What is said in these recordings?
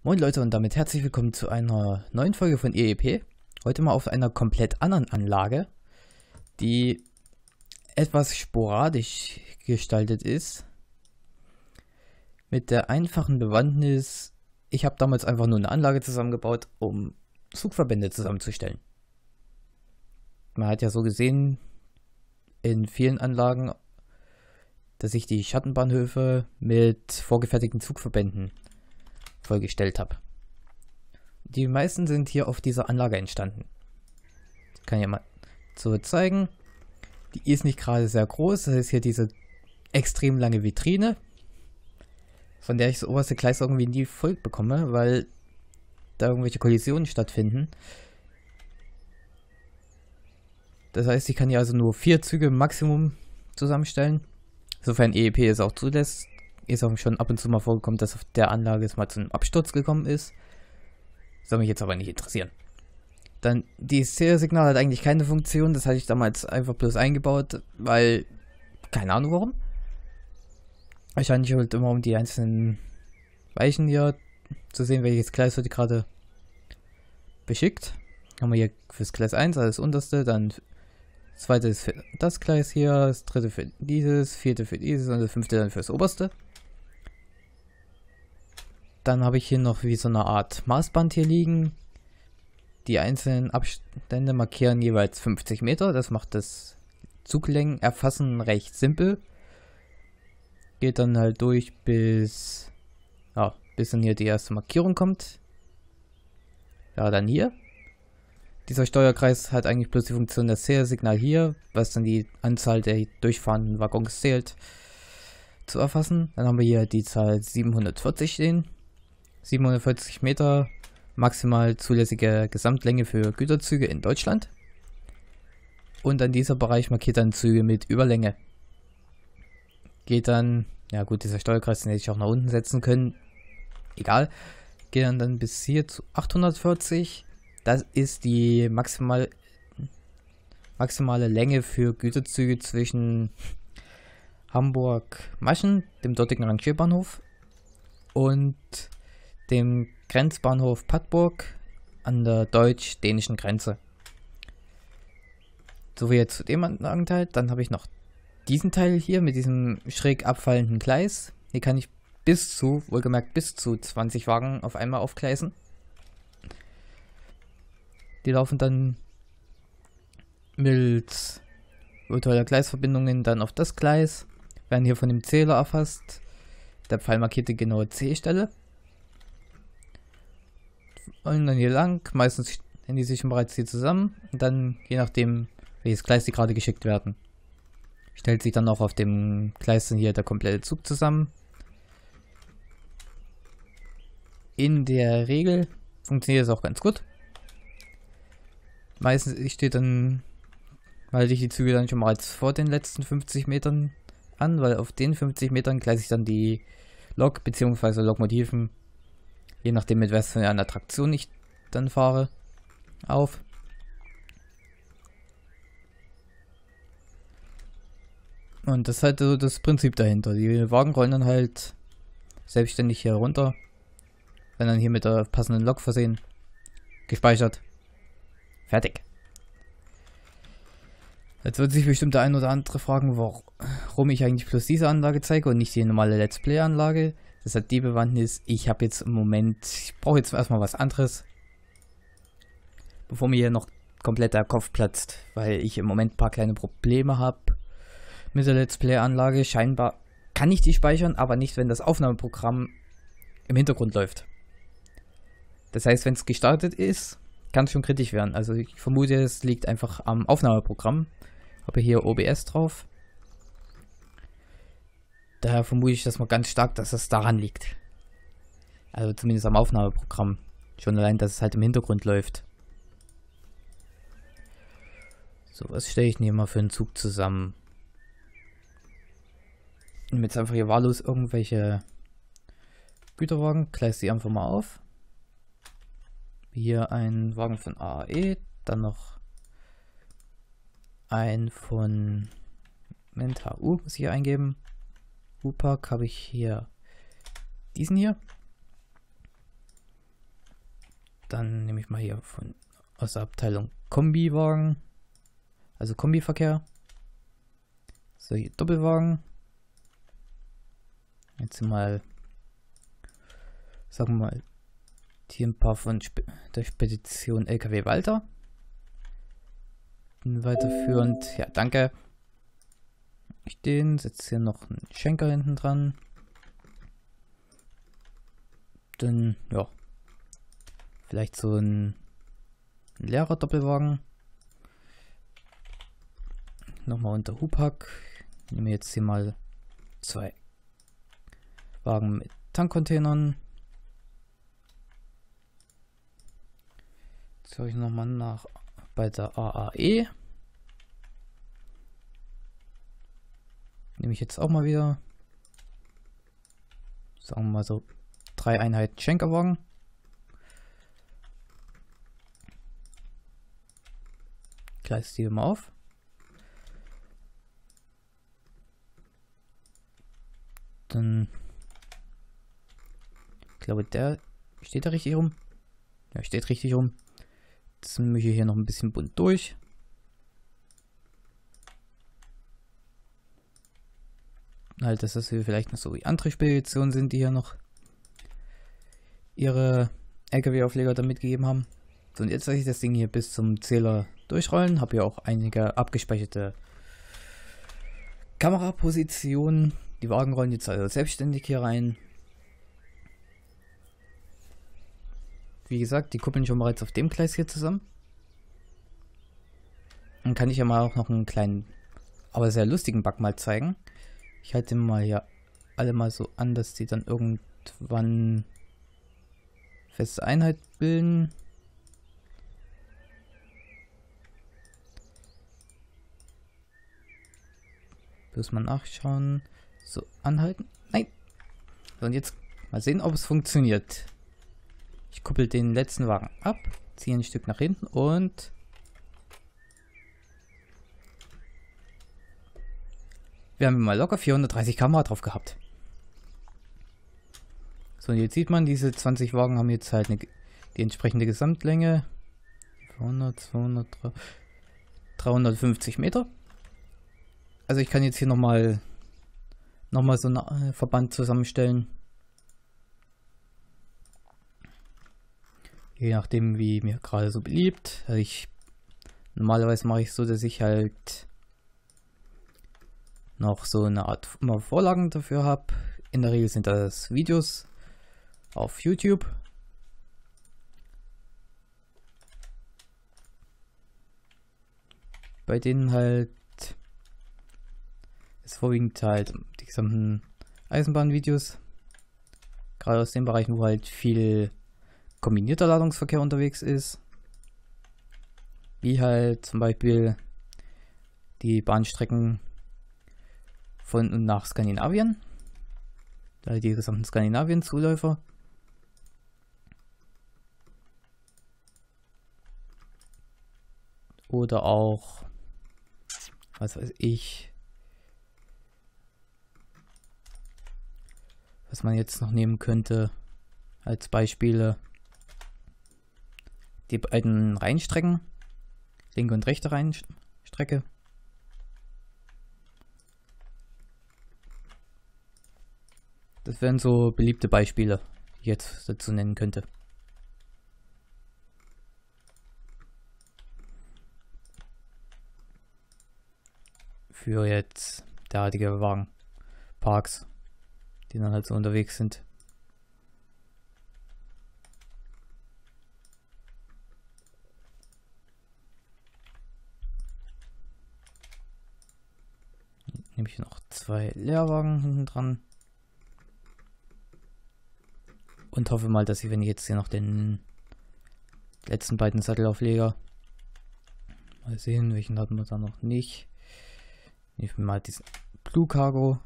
Moin Leute und damit herzlich willkommen zu einer neuen Folge von EEP. Heute mal auf einer komplett anderen Anlage, die etwas sporadisch gestaltet ist. Mit der einfachen Bewandtnis, ich habe damals einfach nur eine Anlage zusammengebaut, um Zugverbände zusammenzustellen. Man hat ja so gesehen in vielen Anlagen, dass ich die Schattenbahnhöfe mit vorgefertigten Zugverbänden vollgestellt habe. Die meisten sind hier auf dieser Anlage entstanden. Ich kann ja mal so zeigen. Die ist nicht gerade sehr groß. Das ist hier diese extrem lange Vitrine, von der ich das oberste Gleis irgendwie nie voll bekomme, weil da irgendwelche Kollisionen stattfinden. Das heißt, ich kann hier also nur 4 Züge Maximum zusammenstellen. Sofern EEP es auch zulässt. Ist auch schon ab und zu mal vorgekommen, dass auf der Anlage es mal zu einem Absturz gekommen ist. Soll mich jetzt aber nicht interessieren. Dann, die Stereo-Signal hat eigentlich keine Funktion. Das hatte ich damals einfach bloß eingebaut, weil, keine Ahnung warum. Wahrscheinlich halt immer um die einzelnen Weichen hier zu sehen, welches Gleis wird gerade beschickt. Haben wir hier fürs Gleis 1, also das unterste, dann das zweite ist für das Gleis hier, das dritte für dieses, vierte für dieses und das fünfte dann fürs oberste. Dann habe ich hier noch wie so eine Art Maßband hier liegen. Die einzelnen Abstände markieren jeweils 50 Meter. Das macht das Zuglängenerfassen recht simpel. Geht dann halt durch bis dann hier die erste Markierung kommt. Ja, dann hier. Dieser Steuerkreis hat eigentlich bloß die Funktion das Zählsignal hier, was dann die Anzahl der durchfahrenden Waggons zählt, zu erfassen. Dann haben wir hier die Zahl 740 stehen. 740 Meter maximal zulässige Gesamtlänge für Güterzüge in Deutschland. Und an dieser Bereich markiert dann Züge mit Überlänge. Geht dann, ja gut, dieser Steuerkreis, den hätte ich auch nach unten setzen können. Egal. Geht dann bis hier zu 840. Das ist die maximale Länge für Güterzüge zwischen Hamburg-Maschen, dem dortigen Rangierbahnhof, und dem Grenzbahnhof Padburg an der deutsch-dänischen Grenze. So wie jetzt zu dem Anteil. Dann habe ich noch diesen Teil hier mit diesem schräg abfallenden Gleis. Hier kann ich wohlgemerkt bis zu 20 Wagen auf einmal aufgleisen. Die laufen dann mit virtueller Gleisverbindungen dann auf das Gleis, werden hier von dem Zähler erfasst. Der Pfeil markiert die genaue C-Stelle. Und dann hier lang, meistens stellen die sich schon bereits hier zusammen. Und dann, je nachdem, welches Gleis die gerade geschickt werden, stellt sich dann auch auf dem Gleis dann hier der komplette Zug zusammen. In der Regel funktioniert das auch ganz gut. Meistens steht dann, halte ich die Züge dann schon bereits vor den letzten 50 Metern an, weil auf den 50 Metern gleise ich dann die Lok bzw. Lokomotiven, je nachdem mit was für einer Traktion ich dann fahre, auf. Und das ist halt so das Prinzip dahinter. Die Wagen rollen dann halt selbstständig hier runter, werden dann hier mit der passenden Lok versehen, gespeichert, fertig. Jetzt wird sich bestimmt der ein oder andere fragen, warum ich eigentlich bloß diese Anlage zeige und nicht die normale Let's Play Anlage. Das hat die Bewandtnis, ich habe jetzt im Moment, ich brauche jetzt erstmal was anderes, bevor mir hier noch komplett der Kopf platzt, weil ich im Moment ein paar kleine Probleme habe mit der Let's Play Anlage. Scheinbar kann ich die speichern, aber nicht, wenn das Aufnahmeprogramm im Hintergrund läuft. Das heißt, wenn es gestartet ist, kann es schon kritisch werden. Also ich vermute, es liegt einfach am Aufnahmeprogramm. Habe hier OBS drauf. Daher vermute ich das mal ganz stark, dass es daran liegt. Also zumindest am Aufnahmeprogramm. Schon allein, dass es halt im Hintergrund läuft. So, was stelle ich denn hier mal für einen Zug zusammen? Ich nehme jetzt einfach hier wahllos irgendwelche Güterwagen, gleise die einfach mal auf. Hier ein Wagen von AAE, dann noch ein von HU, muss ich hier eingeben. U-Park habe ich hier diesen hier. Dann nehme ich mal hier aus der Abteilung Kombiwagen, also Kombiverkehr. So, hier Doppelwagen. Jetzt mal, sagen wir mal, hier ein paar von der Spedition LKW Walter. Weiterführend, ja, danke. Stehen, setze hier noch einen Schenker hinten dran. Dann, ja, vielleicht so ein leerer Doppelwagen. Nochmal unter Hubhack. Nehme jetzt hier mal 2 Wagen mit Tankcontainern. Jetzt höre ich nochmal nach bei der AAE. Nehme ich jetzt auch mal wieder, sagen wir mal so, 3 Einheiten Schenkerwagen. Gleis die mal auf. Dann, ich glaube, der steht da richtig rum. Ja, steht richtig rum. Jetzt mische ich hier noch ein bisschen bunt durch. Halt, dass das hier vielleicht noch so wie andere Speditionen sind, die hier noch ihre LKW-Aufleger da mitgegeben haben. So, und jetzt lasse ich das Ding hier bis zum Zähler durchrollen. Habe hier auch einige abgespeicherte Kamerapositionen. Die Wagen rollen jetzt also selbstständig hier rein. Wie gesagt, die kuppeln schon bereits auf dem Gleis hier zusammen. Dann kann ich ja mal auch noch einen kleinen, aber sehr lustigen Bug mal zeigen. Ich halte mal hier alle mal so an, dass die dann irgendwann feste Einheit bilden. Bloß mal nachschauen. So, anhalten. Nein! So, und jetzt mal sehen, ob es funktioniert. Ich kuppel den letzten Wagen ab, ziehe ein Stück nach hinten und wir haben mal locker 430 km/h drauf gehabt. So, und jetzt sieht man, diese 20 Wagen haben jetzt halt die entsprechende Gesamtlänge. 200, 200, 350 Meter. Also ich kann jetzt hier nochmal so einen Verband zusammenstellen. Je nachdem, wie mir gerade so beliebt. Also normalerweise mache ich so, dass ich halt noch so eine Art Vorlagen dafür habe. In der Regel sind das Videos auf YouTube. Bei denen halt ist vorwiegend halt die gesamten Eisenbahnvideos. Gerade aus den Bereichen, wo halt viel kombinierter Ladungsverkehr unterwegs ist. Wie halt zum Beispiel die Bahnstrecken von und nach Skandinavien. Da die gesamten Skandinavien-Zuläufer. Oder auch, was weiß ich, was man jetzt noch nehmen könnte als Beispiele. Die beiden Rheinstrecken, linke und rechte Rheinstrecke. Das wären so beliebte Beispiele, die ich jetzt dazu nennen könnte. Für jetzt derartige Wagenparks, die dann halt so unterwegs sind. Nehme ich noch 2 Leerwagen hinten dran. Und hoffe mal, dass ich, wenn ich jetzt hier noch den letzten beiden Sattelaufleger, mal sehen, welchen hatten wir da noch nicht. Nehmen wir mal diesen Blue Cargo.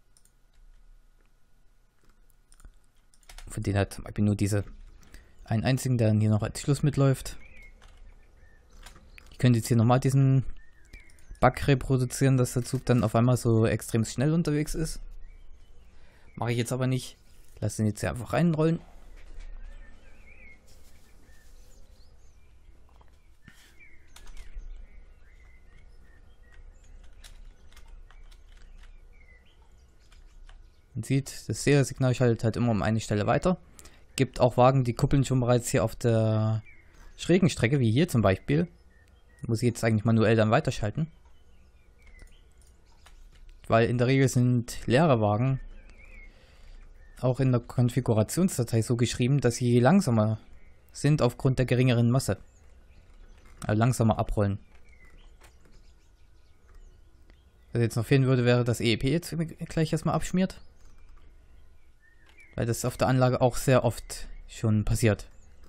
Von denen hat zum Beispiel nur einen einzigen, der dann hier noch als Schluss mitläuft. Ich könnte jetzt hier nochmal diesen Bug reproduzieren, dass der Zug dann auf einmal so extrem schnell unterwegs ist. Mache ich jetzt aber nicht. Lass den jetzt hier einfach reinrollen. Man sieht, das Seriensignal schaltet halt immer um eine Stelle weiter. Gibt auch Wagen, die kuppeln schon bereits hier auf der schrägen Strecke, wie hier zum Beispiel. Muss ich jetzt eigentlich manuell dann weiterschalten. Weil in der Regel sind leere Wagen auch in der Konfigurationsdatei so geschrieben, dass sie langsamer sind aufgrund der geringeren Masse. Also langsamer abrollen. Was jetzt noch fehlen würde, wäre, dass EEP jetzt gleich erstmal abschmiert. Weil das auf der Anlage auch sehr oft schon passiert.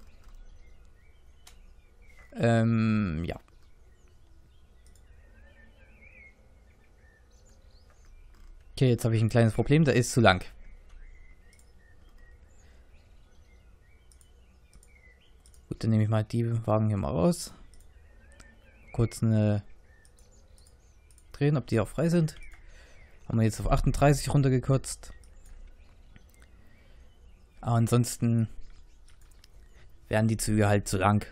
Ja. Okay, jetzt habe ich ein kleines Problem, der ist zu lang. Gut, dann nehme ich mal die Wagen hier mal raus. Kurz eine drehen, ob die auch frei sind. Haben wir jetzt auf 38 runtergekürzt. Aber ansonsten werden die Züge halt zu lang.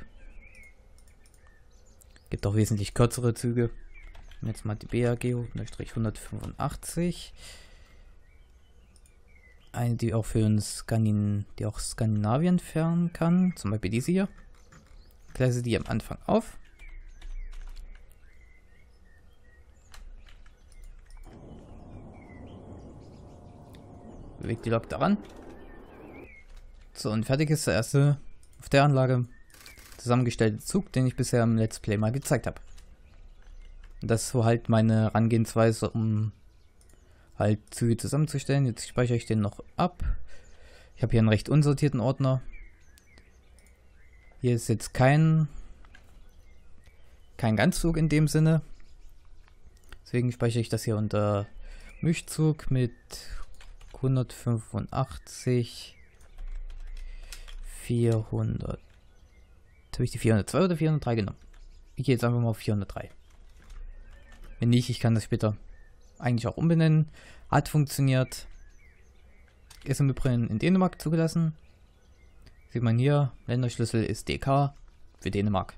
Gibt auch wesentlich kürzere Züge. Jetzt mal die BAG 185. Eine, die auch für uns die auch Skandinavien fahren kann. Zum Beispiel diese hier. Gleise die am Anfang auf. Bewegt die Lok daran. So, und fertig ist der erste auf der Anlage zusammengestellte Zug, den ich bisher im Let's Play mal gezeigt habe. Das ist so halt meine Herangehensweise, um halt Züge zusammenzustellen. Jetzt speichere ich den noch ab. Ich habe hier einen recht unsortierten Ordner. Hier ist jetzt kein Ganzzug in dem Sinne. Deswegen speichere ich das hier unter Mischzug mit 185 400. Jetzt habe ich die 402 oder 403 genommen. Ich gehe jetzt einfach mal auf 403. Wenn nicht, ich kann das später eigentlich auch umbenennen. Hat funktioniert. Ist im Übrigen in Dänemark zugelassen. Sieht man hier, Länderschlüssel ist DK für Dänemark.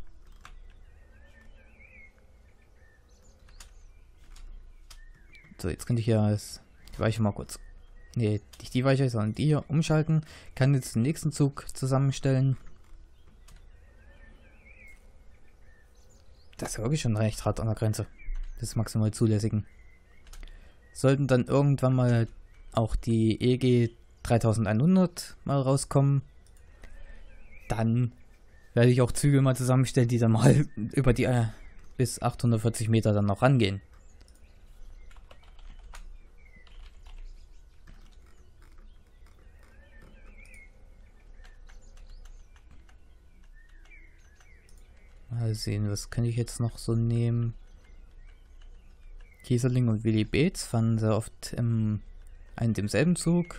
So, jetzt könnte ich hier die Weiche mal kurz. Ne, nicht die Weiche, sondern die hier umschalten. Kann jetzt den nächsten Zug zusammenstellen. Das ist wirklich schon recht hart an der Grenze des maximal zulässigen. Sollten dann irgendwann mal auch die EG 3100 mal rauskommen, dann werde ich auch Züge mal zusammenstellen, die dann mal über die bis 840 Meter dann noch rangehen. Mal sehen, was kann ich jetzt noch so nehmen? Kieserling und Willy Beetz fahren sehr oft im einen demselben Zug.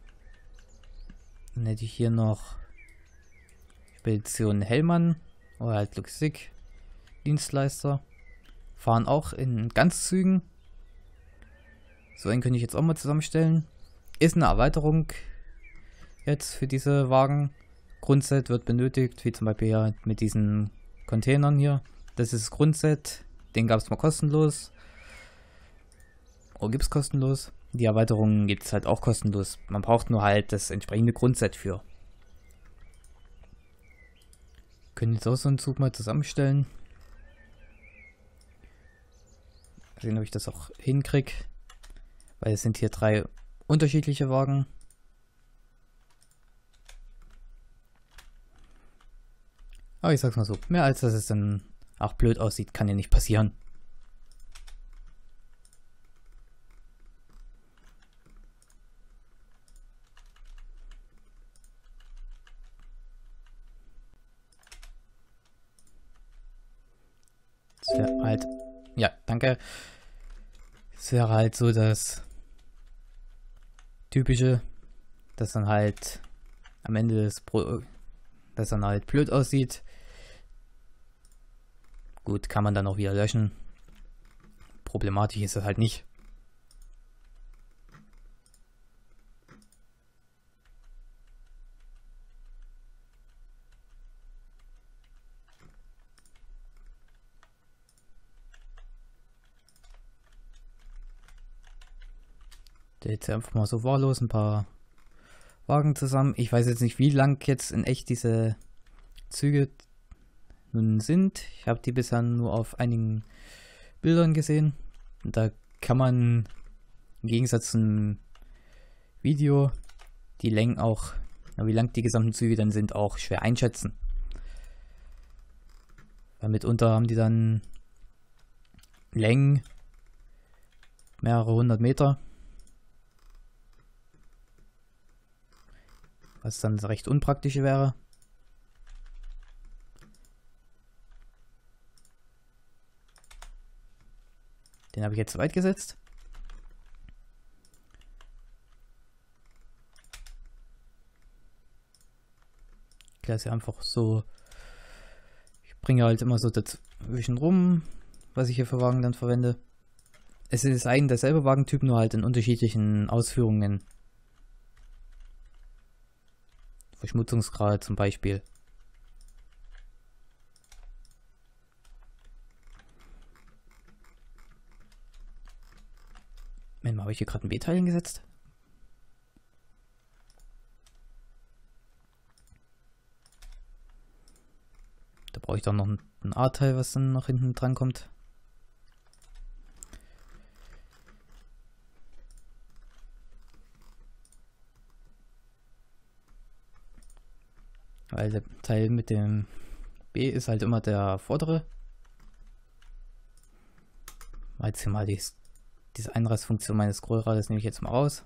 Dann hätte ich hier noch Spedition Hellmann oder halt Logistik-Dienstleister. Fahren auch in Ganzzügen. So einen könnte ich jetzt auch mal zusammenstellen. Ist eine Erweiterung jetzt für diese Wagen. Grundset wird benötigt, wie zum Beispiel ja mit diesen Containern hier. Das ist das Grundset. Den gab es mal kostenlos. Oder gibt es kostenlos. Die Erweiterungen gibt es halt auch kostenlos. Man braucht nur halt das entsprechende Grundset für. Können jetzt auch so einen Zug mal zusammenstellen. Sehen, ob ich das auch hinkriege. Weil es sind hier 3 unterschiedliche Wagen. Aber ich sag's mal so, mehr als dass es dann auch blöd aussieht, kann ja nicht passieren. Es wäre halt, ja, danke. Es wäre halt so das Typische, dass dann halt am Ende dass dann halt blöd aussieht. Gut, kann man dann auch wieder löschen. Problematisch ist es halt nicht. Jetzt einfach mal so wahllos ein paar Wagen zusammen. Ich weiß jetzt nicht, wie lang jetzt in echt diese Züge nun sind. Ich habe die bisher nur auf einigen Bildern gesehen. Und da kann man im Gegensatz zum Video die Längen auch, wie lang die gesamten Züge dann sind, auch schwer einschätzen. Weil mitunter haben die dann Längen mehrere hundert Meter. Was dann recht unpraktisch wäre. Den habe ich jetzt zu weit gesetzt. Ich lasse einfach so. Ich bringe halt immer so dazwischen rum, was ich hier für Wagen dann verwende. Es ist ein derselbe Wagentyp, nur halt in unterschiedlichen Ausführungen. Verschmutzungsgrad zum Beispiel. Moment mal, habe ich hier gerade ein B-Teil hingesetzt? Da brauche ich doch noch ein A-Teil, was dann nach hinten dran kommt. Weil der Teil mit dem B ist halt immer der vordere. Jetzt hier mal diese Einreißfunktion meines Scrollrades nehme ich jetzt mal raus.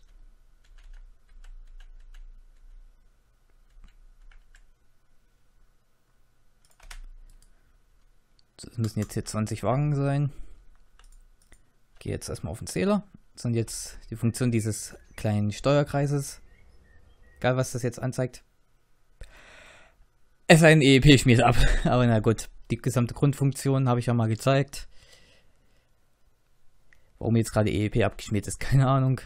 So, es müssen jetzt hier 20 Wagen sein. Gehe jetzt erstmal auf den Zähler. Das sind jetzt die Funktion dieses kleinen Steuerkreises. Egal, was das jetzt anzeigt. Es ein EEP schmiert ab. Aber na gut, die gesamte Grundfunktion habe ich ja mal gezeigt. Warum jetzt gerade EEP abgeschmiert ist, keine Ahnung.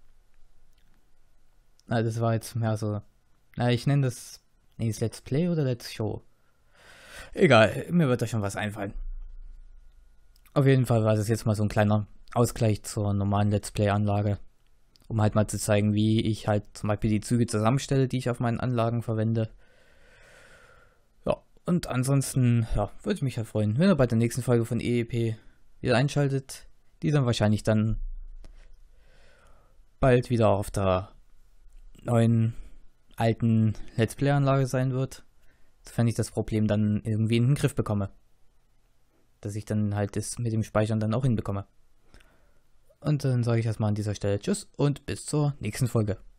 Na, das war jetzt mehr so. Na, ich nenne das. Nee, ist Let's Play oder Let's Show? Egal, mir wird da schon was einfallen. Auf jeden Fall war das jetzt mal so ein kleiner Ausgleich zur normalen Let's Play-Anlage. Um halt mal zu zeigen, wie ich halt zum Beispiel die Züge zusammenstelle, die ich auf meinen Anlagen verwende. Ja, und ansonsten, ja, würde ich mich ja freuen, wenn ihr bei der nächsten Folge von EEP wieder einschaltet. Die dann wahrscheinlich dann bald wieder auf der neuen, alten Let's Play-Anlage sein wird. Sofern ich das Problem dann irgendwie in den Griff bekomme. Dass ich dann halt das mit dem Speichern dann auch hinbekomme. Und dann sage ich erstmal an dieser Stelle Tschüss und bis zur nächsten Folge.